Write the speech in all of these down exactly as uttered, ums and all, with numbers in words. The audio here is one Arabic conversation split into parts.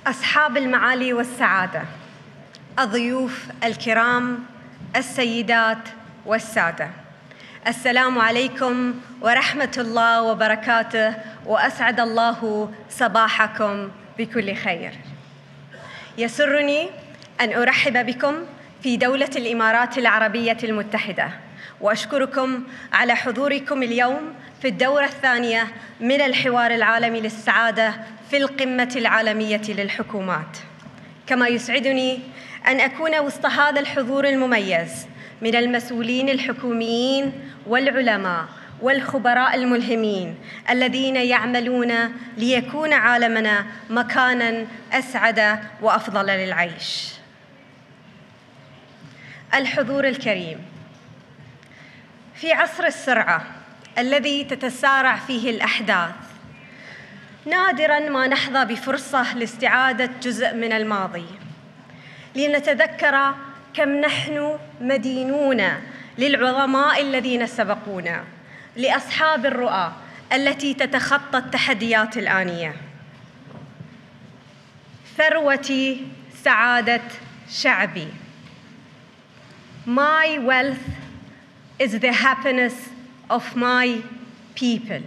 أصحاب المعالي والسعادة، الضيوف الكرام، السيدات والسادة، السلام عليكم ورحمة الله وبركاته، وأسعد الله صباحكم بكل خير. يسرني أن أرحب بكم في دولة الإمارات العربية المتحدة، وأشكركم على حضوركم اليوم في الدورة الثانية من الحوار العالمي للسعادة في القمة العالمية للحكومات. كما يسعدني أن أكون وسط هذا الحضور المميز من المسؤولين الحكوميين والعلماء والخبراء الملهمين الذين يعملون ليكون عالمنا مكاناً أسعد وأفضل للعيش. الحضور الكريم، في عصر السرعة الذي تتسارع فيه الأحداث، نادراً ما نحظى بفرصة لاستعادة جزء من الماضي لنتذكر كم نحن مدينون للعظماء الذين سبقونا، لأصحاب الرؤى التي تتخطى التحديات الآنية. ثروتي سعادة شعبي. My wealth is the happiness of my people.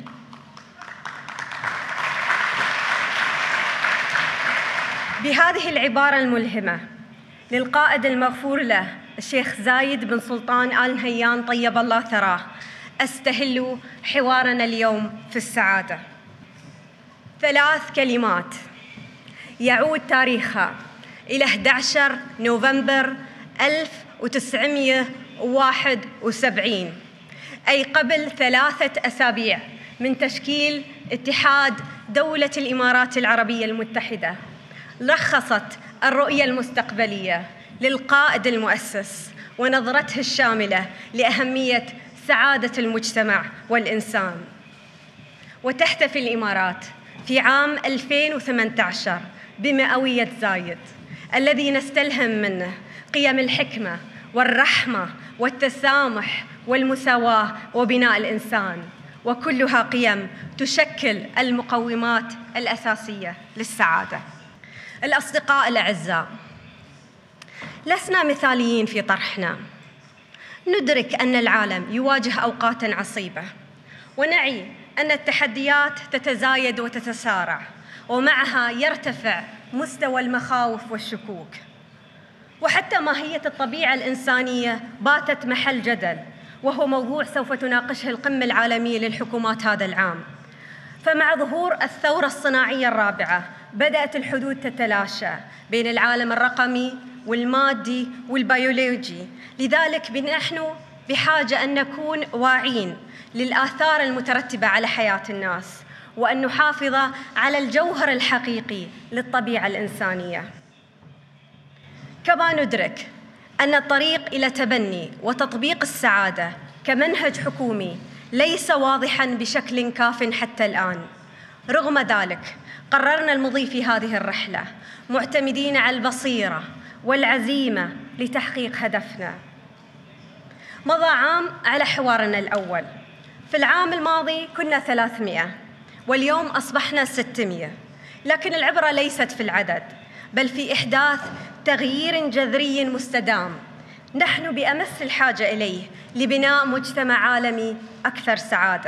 بهذه العبارة الملهمة للقائد المغفور له الشيخ زايد بن سلطان آل نهيان طيب الله ثراه، أستهل حوارنا اليوم في السعادة. ثلاث كلمات يعود تاريخها إلى أحد عشر نوفمبر ألف وتسعمائة وواحد وسبعين، أي قبل ثلاثة أسابيع من تشكيل اتحاد دولة الإمارات العربية المتحدة. لخصت الرؤية المستقبلية للقائد المؤسس ونظرته الشاملة لأهمية سعادة المجتمع والإنسان. وتحتفل الإمارات في عام ألفين وثمانية عشر بمئوية زايد الذي نستلهم منه قيم الحكمة والرحمة والتسامح والمساواة وبناء الإنسان، وكلها قيم تشكل المقومات الأساسية للسعادة. الأصدقاء الأعزاء، لسنا مثاليين في طرحنا، ندرك أن العالم يواجه أوقاتاً عصيبة، ونعي أن التحديات تتزايد وتتسارع، ومعها يرتفع مستوى المخاوف والشكوك، وحتى ماهية الطبيعة الإنسانية باتت محل جدل، وهو موضوع سوف تناقشه القمة العالمية للحكومات هذا العام. فمع ظهور الثورة الصناعية الرابعة بدأت الحدود تتلاشى بين العالم الرقمي والمادي والبيولوجي، لذلك نحن بحاجة أن نكون واعين للآثار المترتبة على حياة الناس، وأن نحافظ على الجوهر الحقيقي للطبيعة الإنسانية. كما ندرك أن الطريق إلى تبني وتطبيق السعادة كمنهج حكومي ليس واضحاً بشكل كاف حتى الآن. رغم ذلك قررنا المضي في هذه الرحلة معتمدين على البصيرة والعزيمة لتحقيق هدفنا. مضى عام على حوارنا الأول. في العام الماضي كنا ثلاثمائة، واليوم أصبحنا ستمائة، لكن العبرة ليست في العدد بل في إحداث تغيير جذري مستدام نحن بأمس الحاجة إليه لبناء مجتمع عالمي أكثر سعادة.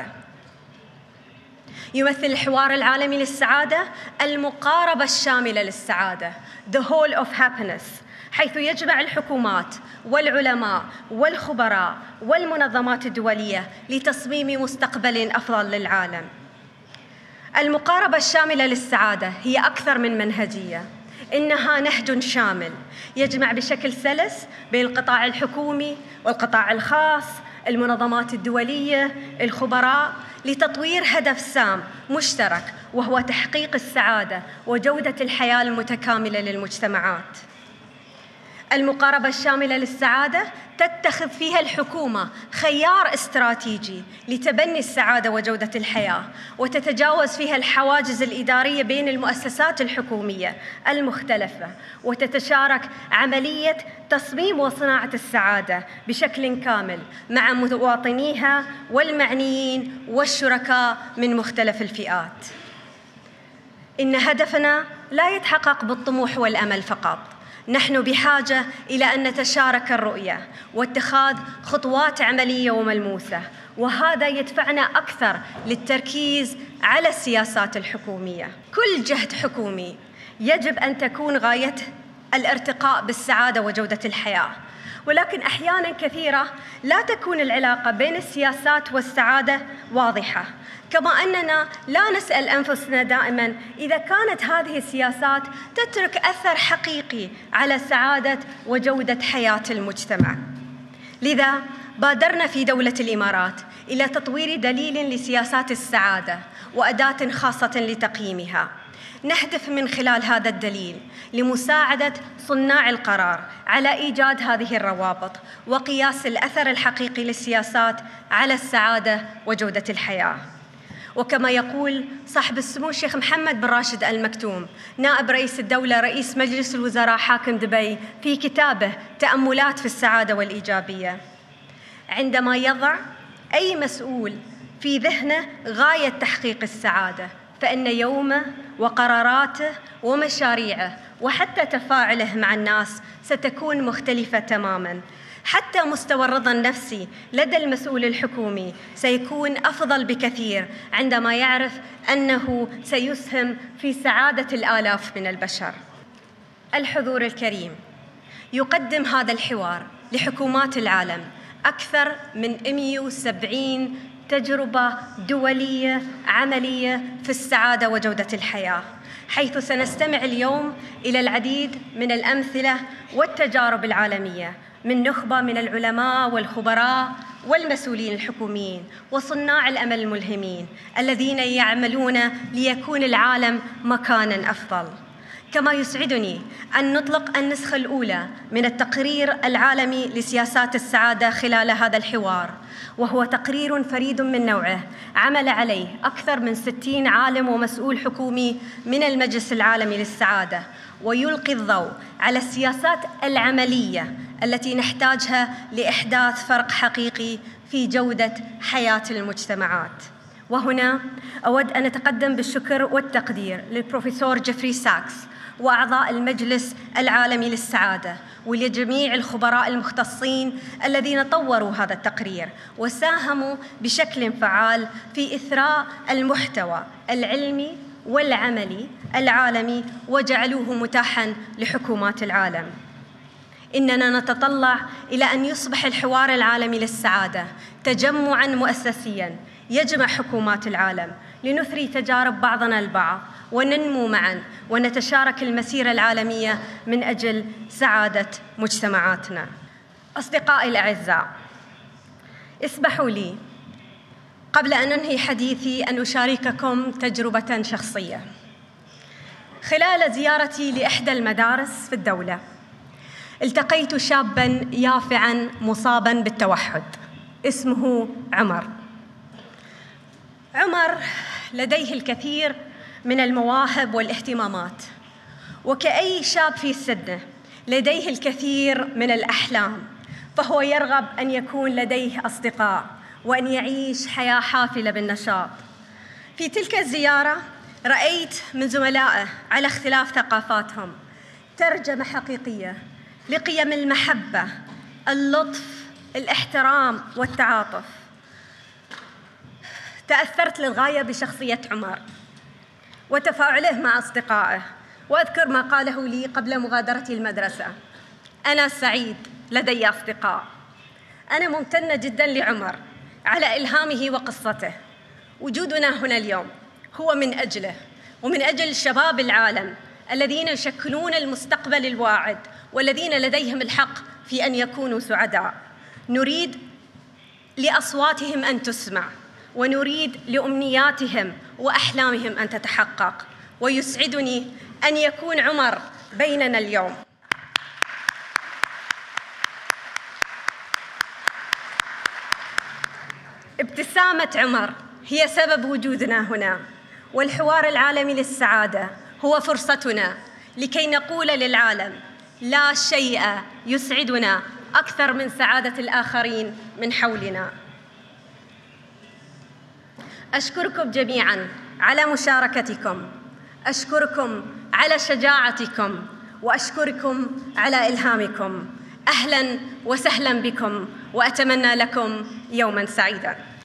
يمثل الحوار العالمي للسعادة المقاربة الشاملة للسعادة، the whole of happiness، حيث يجمع الحكومات والعلماء والخبراء والمنظمات الدولية لتصميم مستقبل أفضل للعالم. المقاربة الشاملة للسعادة هي أكثر من منهجية، إنها نهج شامل يجمع بشكل سلس بين القطاع الحكومي والقطاع الخاص، المنظمات الدولية، الخبراء، لتطوير هدف سام مشترك، وهو تحقيق السعادة وجودة الحياة المتكاملة للمجتمعات. المقاربة الشاملة للسعادة تتخذ فيها الحكومة خيار استراتيجي لتبني السعادة وجودة الحياة، وتتجاوز فيها الحواجز الإدارية بين المؤسسات الحكومية المختلفة، وتتشارك عملية تصميم وصناعة السعادة بشكل كامل مع مواطنيها والمعنيين والشركاء من مختلف الفئات. إن هدفنا لا يتحقق بالطموح والأمل فقط، نحن بحاجة إلى أن نتشارك الرؤية واتخاذ خطوات عملية وملموسة، وهذا يدفعنا أكثر للتركيز على السياسات الحكومية. كل جهد حكومي يجب أن تكون غايته الارتقاء بالسعادة وجودة الحياة، ولكن أحياناً كثيرة لا تكون العلاقة بين السياسات والسعادة واضحة، كما أننا لا نسأل أنفسنا دائماً إذا كانت هذه السياسات تترك أثر حقيقي على سعادة وجودة حياة المجتمع. لذا بادرنا في دولة الإمارات إلى تطوير دليل لسياسات السعادة وأداة خاصة لتقييمها. نهدف من خلال هذا الدليل لمساعدة صناع القرار على إيجاد هذه الروابط وقياس الأثر الحقيقي للسياسات على السعادة وجودة الحياة. وكما يقول صاحب السمو الشيخ محمد بن راشد آل مكتوم نائب رئيس الدولة رئيس مجلس الوزراء حاكم دبي في كتابه تأملات في السعادة والإيجابية: عندما يضع أي مسؤول في ذهنه غاية تحقيق السعادة، فإن يومه وقراراته ومشاريعه وحتى تفاعله مع الناس ستكون مختلفة تماماً. حتى مستوى الرضا النفسي لدى المسؤول الحكومي سيكون أفضل بكثير عندما يعرف أنه سيسهم في سعادة الآلاف من البشر. الحضور الكريم، يقدم هذا الحوار لحكومات العالم أكثر من مئة وسبعين تجربة دولية عملية في السعادة وجودة الحياة، حيث سنستمع اليوم إلى العديد من الأمثلة والتجارب العالمية من نخبة من العلماء والخبراء والمسؤولين الحكوميين وصناع الأمل الملهمين الذين يعملون ليكون العالم مكاناً أفضل. كما يسعدني أن نطلق النسخة الأولى من التقرير العالمي لسياسات السعادة خلال هذا الحوار، وهو تقرير فريد من نوعه عمل عليه أكثر من ستين عالم ومسؤول حكومي من المجلس العالمي للسعادة، ويلقي الضوء على السياسات العملية التي نحتاجها لإحداث فرق حقيقي في جودة حياة المجتمعات. وهنا أود أن أتقدم بالشكر والتقدير للبروفيسور جيفري ساكس وأعضاء المجلس العالمي للسعادة ولجميع الخبراء المختصين الذين طوروا هذا التقرير وساهموا بشكل فعال في إثراء المحتوى العلمي والعملي العالمي وجعلوه متاحاً لحكومات العالم. إننا نتطلع إلى أن يصبح الحوار العالمي للسعادة تجمعاً مؤسسياً يجمع حكومات العالم لنثري تجارب بعضنا البعض وننمو معاً ونتشارك المسيرة العالمية من أجل سعادة مجتمعاتنا. أصدقائي الأعزاء، اسمحوا لي قبل أن أنهي حديثي أن أشارككم تجربة شخصية. خلال زيارتي لإحدى المدارس في الدولة التقيت شاباً يافعاً مصاباً بالتوحد اسمه عمر. عمر لديه الكثير من المواهب والاهتمامات، وكأي شاب في سنه لديه الكثير من الأحلام، فهو يرغب أن يكون لديه أصدقاء وأن يعيش حياة حافلة بالنشاط. في تلك الزيارة رأيت من زملائه على اختلاف ثقافاتهم ترجمة حقيقية لقيم المحبة، اللطف، الاحترام والتعاطف. تأثرت للغاية بشخصية عمر وتفاعله مع أصدقائه، وأذكر ما قاله لي قبل مغادرتي المدرسة: أنا سعيد، لدي أصدقاء. أنا ممتنة جداً لعمر على إلهامه وقصته. وجودنا هنا اليوم هو من أجله ومن أجل شباب العالم الذين يشكلون المستقبل الواعد والذين لديهم الحق في أن يكونوا سعداء. نريد لأصواتهم أن تسمع، ونريد لأمنياتهم وأحلامهم أن تتحقق، ويسعدني أن يكون عمر بيننا اليوم. ابتسامة عمر هي سبب وجودنا هنا، والحوار العالمي للسعادة هو فرصتنا لكي نقول للعالم: لا شيء يسعدنا أكثر من سعادة الآخرين من حولنا. أشكركم جميعاً على مشاركتكم، أشكركم على شجاعتكم وأشكركم على إلهامكم. أهلاً وسهلاً بكم، وأتمنى لكم يوماً سعيداً.